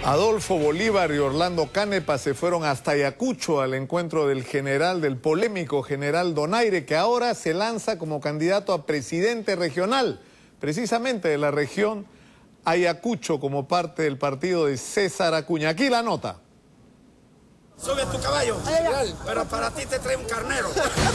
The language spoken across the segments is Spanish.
Adolfo Bolívar y Orlando Canepa se fueron hasta Ayacucho al encuentro del polémico general Donaire, que ahora se lanza como candidato a presidente regional, precisamente de la región Ayacucho, como parte del partido de César Acuña. Aquí la nota. Sube tu caballo, pero para ti te trae un carnero.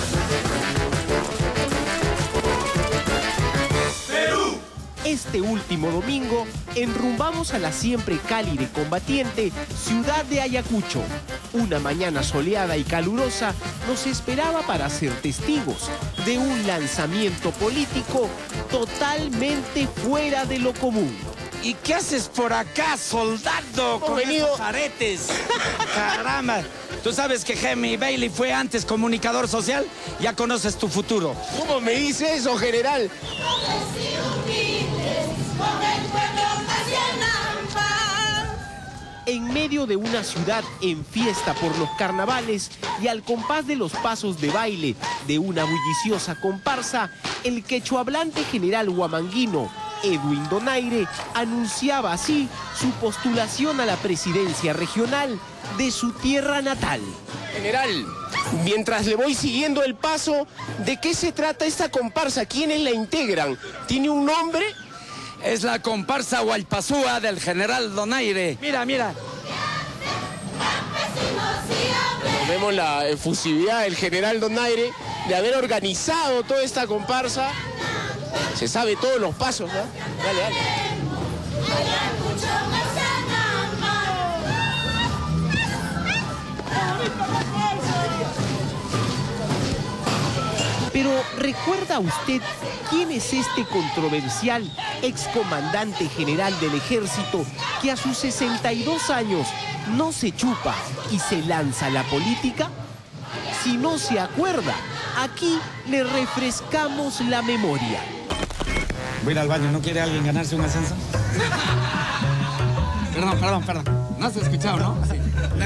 Este último domingo, enrumbamos a la siempre cálida y combatiente ciudad de Ayacucho. Una mañana soleada y calurosa nos esperaba para ser testigos de un lanzamiento político totalmente fuera de lo común. ¿Y qué haces por acá, soldado, con esos aretes? Caramba, tú sabes que Hemi Bailey fue antes comunicador social, ya conoces tu futuro. ¿Cómo me dice eso, general? En medio de una ciudad en fiesta por los carnavales y al compás de los pasos de baile de una bulliciosa comparsa, el quechohablante general huamanguino Edwin Donaire anunciaba así su postulación a la presidencia regional de su tierra natal. General, mientras le voy siguiendo el paso, ¿de qué se trata esta comparsa? ¿Quiénes la integran? ¿Tiene un nombre? Es la comparsa Hualpazúa del general Donaire. Mira, mira. Vemos la efusividad del general Donaire de haber organizado toda esta comparsa. Se sabe todos los pasos, ¿no? Dale, dale. Pero ¿recuerda usted quién es este controversial excomandante general del ejército que a sus 62 años no se chupa y se lanza a la política? Si no se acuerda, aquí le refrescamos la memoria. Voy a ir al baño, ¿no quiere alguien ganarse un ascenso? Perdón. No has escuchado, ¿no? Sí.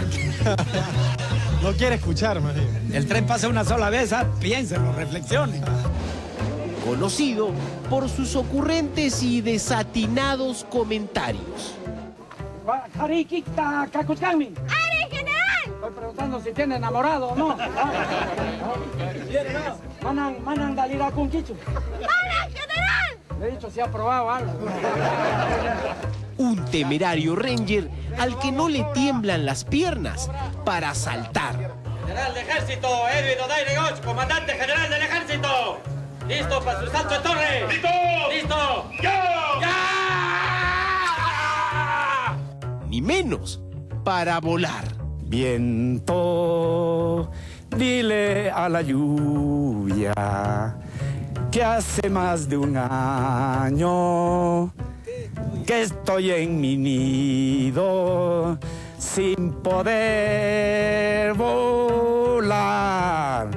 No quiere escucharme. El tren pasa una sola vez, piénsenlo, reflexionen. Conocido por sus ocurrentes y desatinados comentarios. ¡Are, general! Estoy preguntando si tiene enamorado o no. Manan dalira con Kichu. ¡Are, general! Le he dicho si ha probado algo. Un temerario ranger al que no le tiemblan las piernas para saltar. General de Ejército, Edwin Donaire Goch, comandante general del Ejército. ¿Listo para su salto de torre? ¡Listo! ¡Listo! ¡Ya! ¡Ya! Ni menos para volar. Viento, dile a la lluvia que hace más de un año que estoy en mi nido sin poder volar.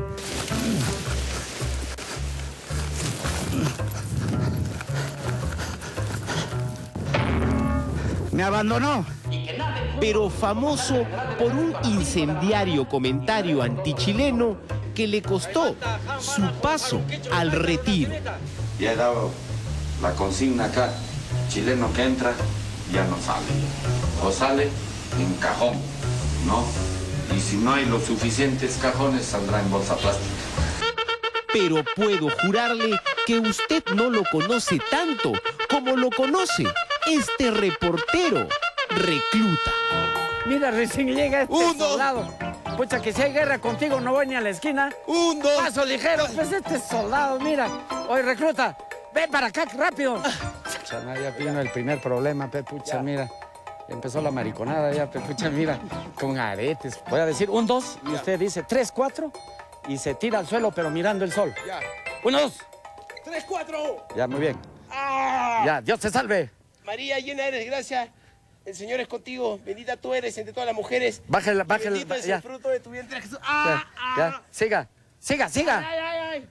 Me abandonó. Pero famoso por un incendiario comentario antichileno que le costó su paso al retiro. Ya he dado la consigna acá. Chileno que entra ya no sale. O sale en cajón, ¿no? Y si no hay los suficientes cajones, saldrá en bolsa plástica. Pero puedo jurarle que usted no lo conoce tanto como lo conoce este reportero recluta. Mira, recién llega este soldado. Pucha, que si hay guerra contigo no voy ni a la esquina. Paso ligero, pues este soldado, mira. Oye, recluta, ven para acá, rápido. Ya vino el primer problema, pucha, mira. Empezó la mariconada ya, pucha, mira, con aretes. Voy a decir 1, 2, y usted dice 3, 4, y se tira al suelo, pero mirando el sol. 1, 2. 3, 4. Ya, muy bien. Ya, Dios te salve. María, llena eres de gracia. El Señor es contigo. Bendita tú eres entre todas las mujeres. Bájala. Bendito es el fruto de tu vientre, Jesús. Ya, siga. Ay.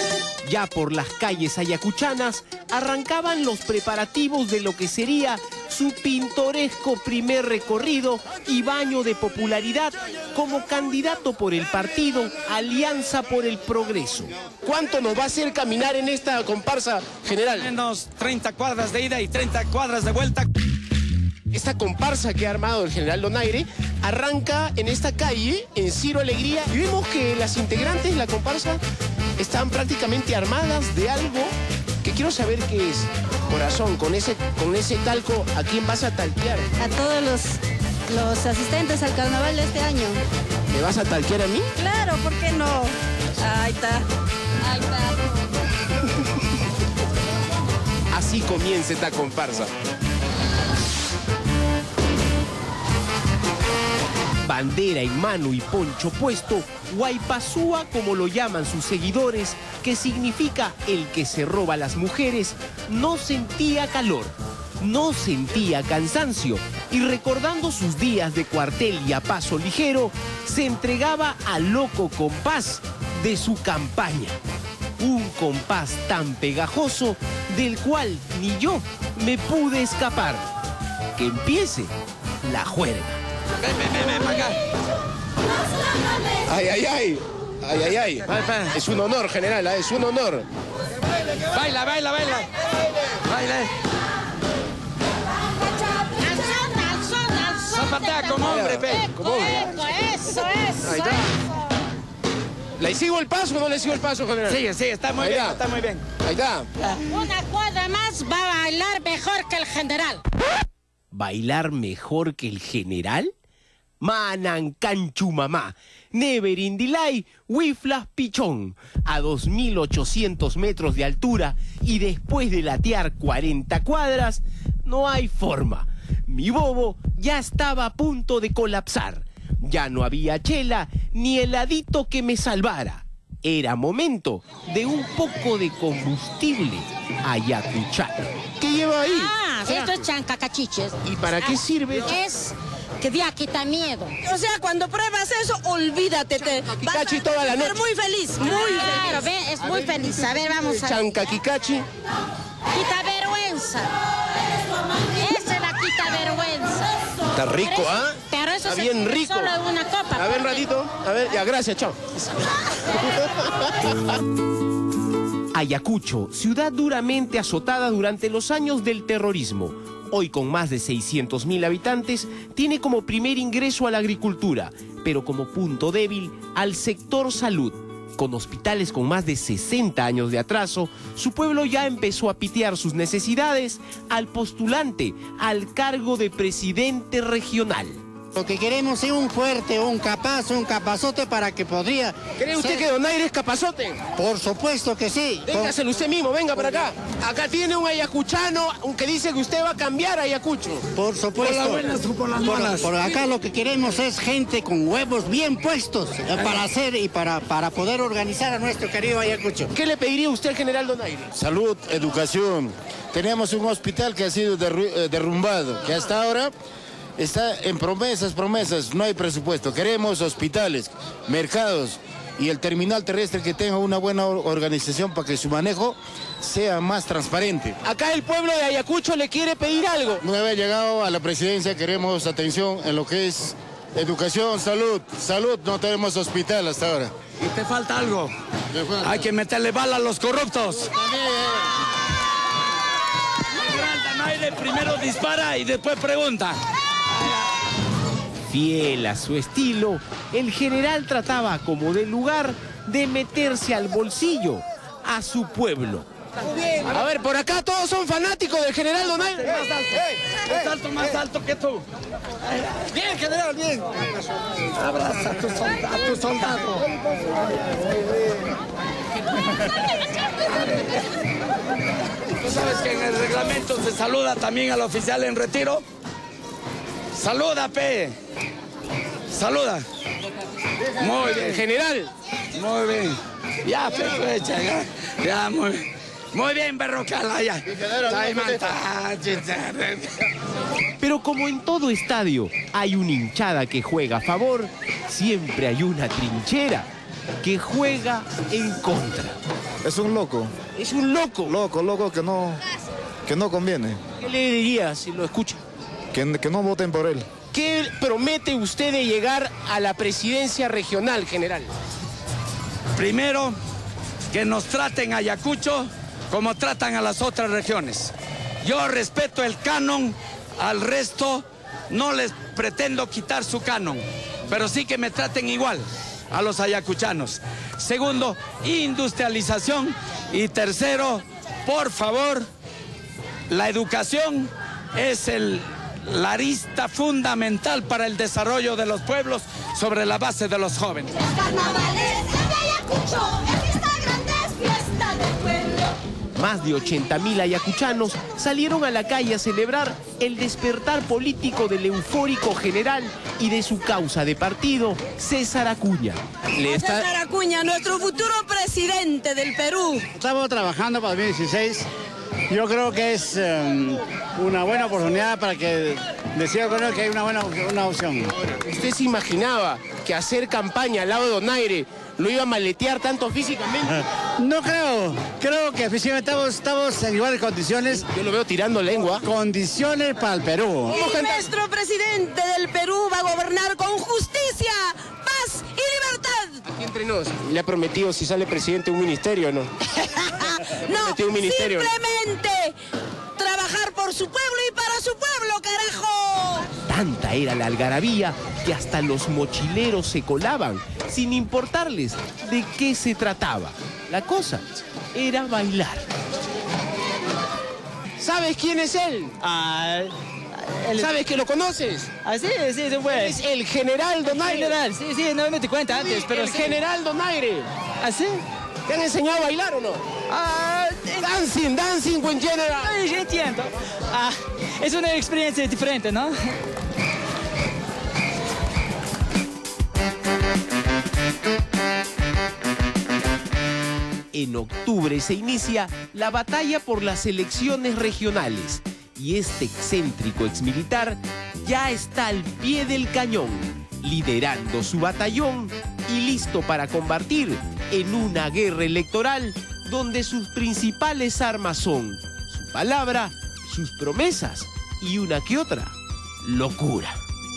Ya por las calles ayacuchanas arrancaban los preparativos de lo que sería su pintoresco primer recorrido y baño de popularidad como candidato por el partido Alianza por el Progreso. ¿Cuánto nos va a hacer caminar en esta comparsa, general? Menos 30 cuadras de ida y 30 cuadras de vuelta. Esta comparsa que ha armado el general Donaire arranca en esta calle, en Ciro Alegría, y vemos que las integrantes de la comparsa están prácticamente armadas de algo que quiero saber qué es. Corazón, con ese talco, ¿a quién vas a talquear? A todos los asistentes al carnaval de este año. ¿Me vas a talquear a mí? Claro, ¿por qué no? Ahí está. Ahí está. Así comienza esta comparsa. Bandera en mano y poncho puesto, Huaypazúa, como lo llaman sus seguidores, que significa el que se roba a las mujeres, no sentía calor, no sentía cansancio y recordando sus días de cuartel y a paso ligero, se entregaba al loco compás de su campaña. Un compás tan pegajoso del cual ni yo me pude escapar. Que empiece la juerga. Ven, para acá. ¡Ay, ay, ay! ¡Ay, ay, ay! Es un honor, general, es un honor. Baila. Baila. Al son. Zapatea como hombre, pe. Eso. Ahí está. ¿Le sigo el paso o no le sigo el paso, general? Sí, está muy bien, está muy bien. Ahí está. Una cuadra más va a bailar mejor que el general. ¿Bailar mejor que el general? Manancanchu mamá, never in delay, Wiflas Pichón, a 2.800 metros de altura y después de latear 40 cuadras, no hay forma. Mi bobo ya estaba a punto de colapsar. Ya no había chela ni heladito que me salvara. Era momento de un poco de combustible ayacuchano. ¿Qué lleva ahí? Esto es chancacachiches. ¿Y para qué sirve? Es que ya quita miedo. O sea, cuando pruebas eso, olvídate. Chancaquicachi toda la noche. Muy feliz, Claro, ve, es muy feliz. A ver, vamos a ver. Chancaquicachi. Quita vergüenza. Esa la quita vergüenza. Está rico, ¿ah? Pero eso Está bien rico. Solo en una copa. A ver, un ratito. A ver, ya, gracias, chao. Ayacucho, ciudad duramente azotada durante los años del terrorismo. Hoy con más de 600.000 habitantes, tiene como primer ingreso a la agricultura, pero como punto débil al sector salud. Con hospitales con más de 60 años de atraso, su pueblo ya empezó a pitear sus necesidades al postulante al cargo de presidente regional. Lo que queremos es un fuerte, un capazote para que podría... ¿Cree usted que Donaire es capazote? Por supuesto que sí. Véngaselo usted mismo, venga para acá. Acá tiene un ayacuchano que dice que usted va a cambiar a Ayacucho. Por supuesto. Por las buenas o por las malas. Por acá lo que queremos es gente con huevos bien puestos para hacer y para poder organizar a nuestro querido Ayacucho. ¿Qué le pediría usted al general Donaire? Salud, educación. Tenemos un hospital que ha sido derrumbado, que hasta ahora está en promesas, no hay presupuesto. Queremos hospitales, mercados y el terminal terrestre que tenga una buena organización para que su manejo sea más transparente. Acá el pueblo de Ayacucho le quiere pedir algo. Una vez llegado a la presidencia queremos atención en lo que es educación, salud. Salud, no tenemos hospital hasta ahora. Y te falta algo. Hay que meterle bala a los corruptos. Donaire primero dispara y después pregunta. Fiel a su estilo, el general trataba como de lugar de meterse al bolsillo a su pueblo. A ver, por acá todos son fanáticos del general Donaire. Más alto que tú. Bien, general, bien. Abraza a tu soldado. ¿Tú sabes que en el reglamento se saluda también al oficial en retiro? Saluda, pe. Saluda. Muy bien. General. Muy bien. Ya, pe, ya, muy bien. Muy bien, Berrocala, ya. Pero como en todo estadio hay una hinchada que juega a favor, siempre hay una trinchera que juega en contra. Es un loco. Es un loco. Loco que no conviene. ¿Qué le diría si lo escucha? que no voten por él. ¿Qué promete usted de llegar a la presidencia regional, general? Primero, que nos traten a Ayacucho como tratan a las otras regiones. Yo respeto el canon, al resto no les pretendo quitar su canon, pero sí que me traten igual a los ayacuchanos. Segundo, industrialización. Y tercero, por favor, la educación es la arista fundamental para el desarrollo de los pueblos sobre la base de los jóvenes. Los carnavales de Ayacucho, en esta grande fiesta del pueblo. Más de 80.000 ayacuchanos salieron a la calle a celebrar el despertar político del eufórico general y de su causa de partido, César Acuña. César Acuña, nuestro futuro presidente del Perú. Estamos trabajando para 2016. Yo creo que es una buena oportunidad para que decida con él que hay una opción. ¿Usted se imaginaba que hacer campaña al lado de Donaire lo iba a maletear tanto físicamente? No creo. Creo que físicamente estamos en iguales condiciones. Yo lo veo tirando lengua. Condiciones para el Perú. Y nuestro presidente del Perú va a gobernar con justicia, paz y libertad. Aquí entre nos, le ha prometido si sale presidente un ministerio, ¿no? No, un ministerio, simplemente trabajar por su pueblo y para su pueblo, carajo. Tanta era la algarabía que hasta los mochileros se colaban, sin importarles de qué se trataba. La cosa era bailar. ¿Sabes quién es él? ¿Sabes que lo conoces? Sí, sí, pues. Es el general Donaire. Sí, no me di cuenta antes, pero el general Donaire. ¿Ah, sí? ¿Te han enseñado a bailar o no? Dancing en general. Sí, entiendo. Es una experiencia diferente, ¿no? En octubre se inicia la batalla por las elecciones regionales y este excéntrico exmilitar ya está al pie del cañón, liderando su batallón y listo para combatir en una guerra electoral donde sus principales armas son su palabra, sus promesas y una que otra locura.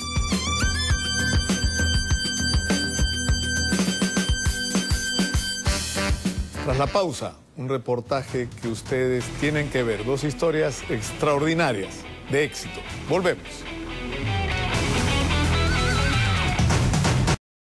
Tras la pausa, un reportaje que ustedes tienen que ver. Dos historias extraordinarias de éxito. Volvemos.